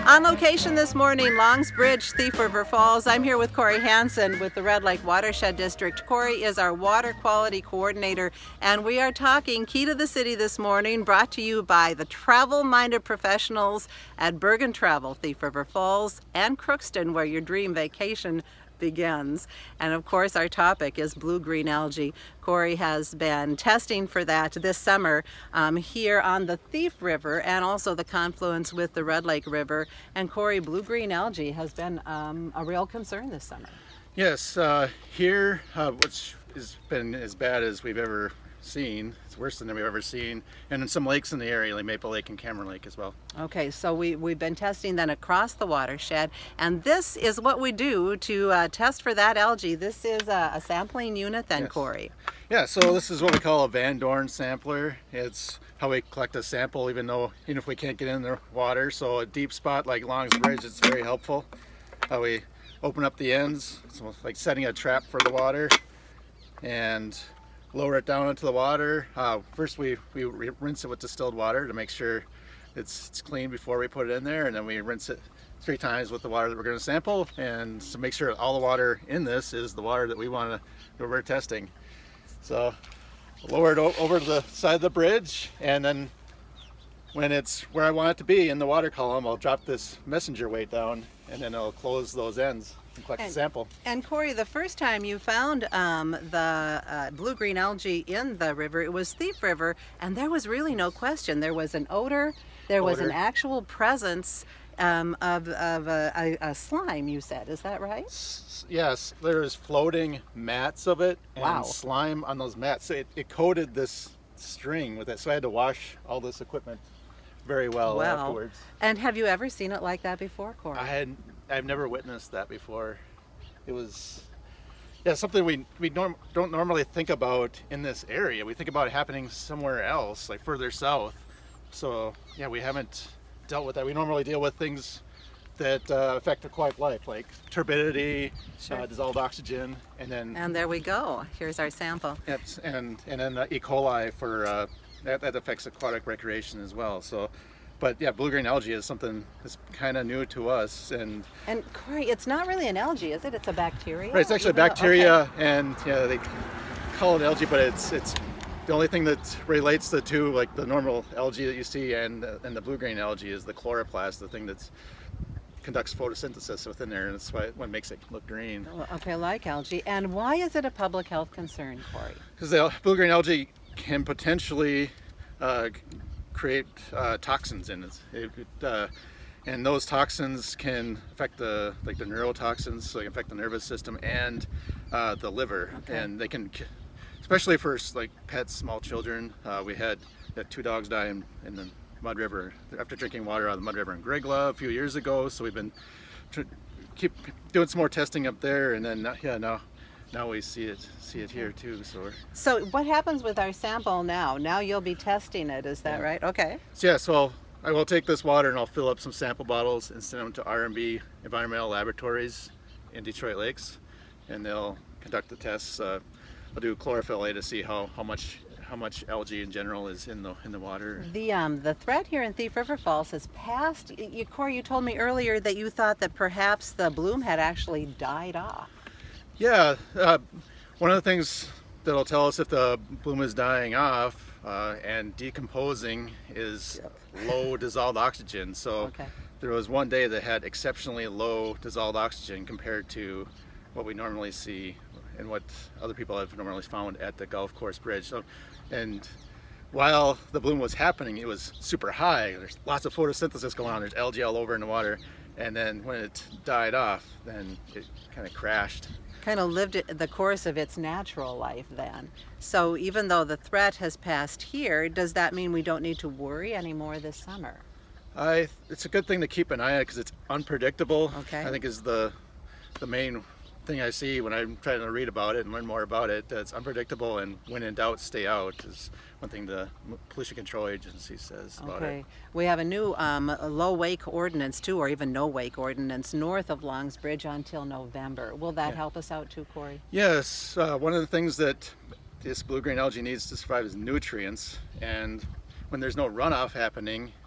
On location this morning, Longs Bridge, Thief River Falls. I'm here with Corey Hansen with the Red Lake Watershed District. Corey is our water quality coordinator, and we are talking Key to the City this morning, brought to you by the travel-minded professionals at Bergen Travel, Thief River Falls, and Crookston, where your dream vacation begins. And of course our topic is blue-green algae. Corey has been testing for that this summer here on the Thief River and also the confluence with the Red Lake River. And Corey, blue-green algae has been a real concern this summer. Yes, here, which has been as bad as we've ever seen. It's worse than we've ever seen. And in some lakes in the area, like Maple Lake and Cameron Lake as well. Okay, so we've been testing then across the watershed, and this is what we do to test for that algae. This is a sampling unit then, yes. Corey. Yeah, so this is what we call a Van Dorn sampler. It's how we collect a sample even if we can't get in the water. So a deep spot like Longs Bridge, it's very helpful. How we open up the ends, so like setting a trap for the water, and lower it down into the water. First we rinse it with distilled water to make sure it's clean before we put it in there, and then we rinse it 3 times with the water that we're going to sample, and to make sure all the water in this is the water that we're testing. So lower it over to the side of the bridge, and then when it's where I want it to be in the water column, I'll drop this messenger weight down, and then I'll close those ends and collect the sample. And Corey, the first time you found the blue-green algae in the river, it was Thief River, and there was really no question. There was an odor, there was an actual presence of a slime, you said. Is that right? Yes, there's floating mats of it and slime on those mats. So it coated this string with it, so I had to wash all this equipment very well afterwards. And have you ever seen it like that before, Corey? I've never witnessed that before. It was something we don't normally think about in this area. We think about it happening somewhere else, like further south. So yeah, we haven't dealt with that. We normally deal with things that affect aquatic life, like turbidity, dissolved oxygen, and there we go. Here's our sample. And then E. coli for that affects aquatic recreation as well. So, but yeah, blue-green algae is something that's kind of new to us. And Corey, it's not really an algae, is it? It's a bacteria. Right, it's actually a bacteria, and yeah, they call it algae, but it's the only thing that relates the two, like the normal algae that you see and the blue-green algae, is the chloroplast, the thing that conducts photosynthesis within there, and that's what makes it look green. Okay, like algae. And why is it a public health concern, Corey? Because the blue-green algae can potentially create toxins in it. And those toxins can affect the neurotoxins, so they can affect the nervous system and the liver. Okay. And they can, especially for like pets, small children. We had 2 dogs die in the Mud River after drinking water out of the Mud River in Grigla a few years ago. So we've been keep doing some more testing up there, and then now we see it here too. So what happens with our sample now? Now you'll be testing it, is that right? Okay. So I will take this water and I'll fill up some sample bottles and send them to R&B Environmental Laboratories in Detroit Lakes, and they'll conduct the tests. I'll do chlorophyll A to see how much algae in general is in the water. The threat here in Thief River Falls has passed. Corey, you told me earlier that you thought that perhaps the bloom had actually died off. Yeah, one of the things that'll tell us if the bloom is dying off and decomposing is low dissolved oxygen. So there was one day that had exceptionally low dissolved oxygen compared to what we normally see and what other people have normally found at the Golf Course Bridge. So, and while the bloom was happening, it was super high. There's lots of photosynthesis going on. There's algae all over in the water. And then when it died off, then it kind of crashed. Kind of lived the course of its natural life then. So even though the threat has passed here, does that mean we don't need to worry anymore this summer? It's a good thing to keep an eye on because it's unpredictable. Okay. I think is the main thing I see when I'm trying to read about it and learn more about it. It's unpredictable, and when in doubt, stay out is one thing the Pollution Control Agency says about it. We have a new low wake ordinance too, or even no wake ordinance north of Longs Bridge until November. Will that help us out too, Corey? Yes, one of the things that this blue-green algae needs to survive is nutrients, and when there's no runoff happening,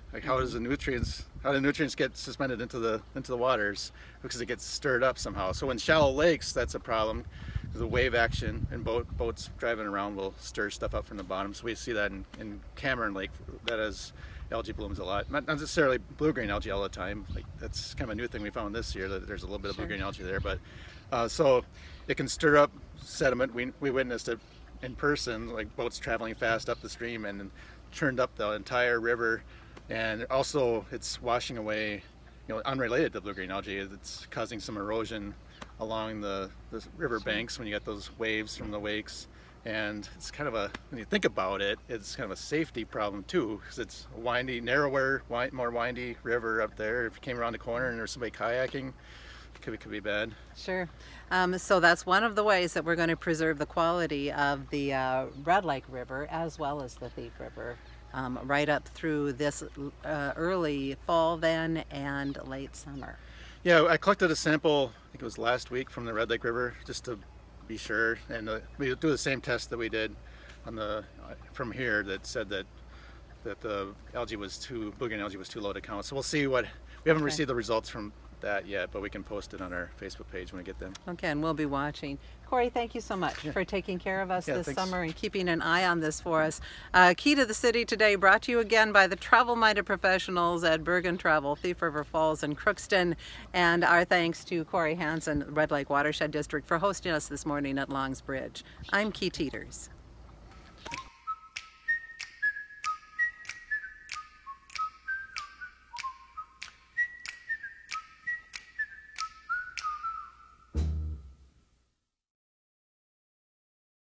Like how do nutrients get suspended into the waters? Because it gets stirred up somehow. So in shallow lakes, that's a problem. The wave action and boats driving around will stir stuff up from the bottom. So we see that in Cameron Lake, that has algae blooms a lot. Not necessarily blue-green algae all the time. Like that's kind of a new thing we found this year, that there's a little bit of blue-green algae there. But so it can stir up sediment. We witnessed it in person, like boats traveling fast up the stream and churned up the entire river. And also it's washing away, unrelated to blue-green algae, it's causing some erosion along the river banks when you get those waves from the wakes. And it's kind of when you think about it, it's kind of a safety problem too, because it's a windy, narrower, more windy river up there. If you came around the corner and there's somebody kayaking, it could be bad. Sure. So that's one of the ways that we're going to preserve the quality of the Red Lake River as well as the Thief River. Right up through this early fall then and late summer. Yeah, I collected a sample, I think it was last week, from the Red Lake River just to be sure, and we do the same test that we did from here that said that the blue-green algae was too low to count. So we'll see we haven't received the results from that yet, but we can post it on our Facebook page when we get them. Okay, and we'll be watching. Corey, thank you so much for taking care of us this thanks. summer and keeping an eye on this for us. Key to the City today brought to you again by the travel-minded professionals at Bergen Travel, Thief River Falls and Crookston, and our thanks to Corey Hansen, Red Lake Watershed District, for hosting us this morning at Longs Bridge. I'm Key Teeters.